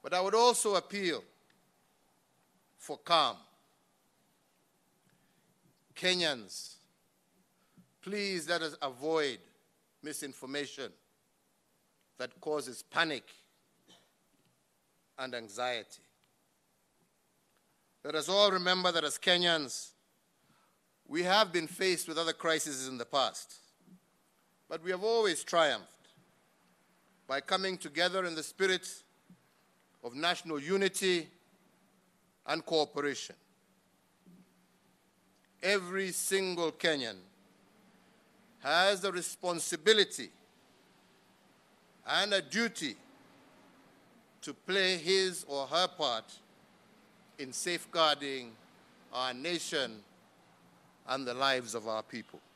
But I would also appeal for calm. Kenyans, please let us avoid misinformation that causes panic and anxiety. Let us all remember that as Kenyans, we have been faced with other crises in the past, but we have always triumphed by coming together in the spirit of national unity and cooperation. Every single Kenyan has the responsibility and a duty to play his or her part in safeguarding our nation and the lives of our people.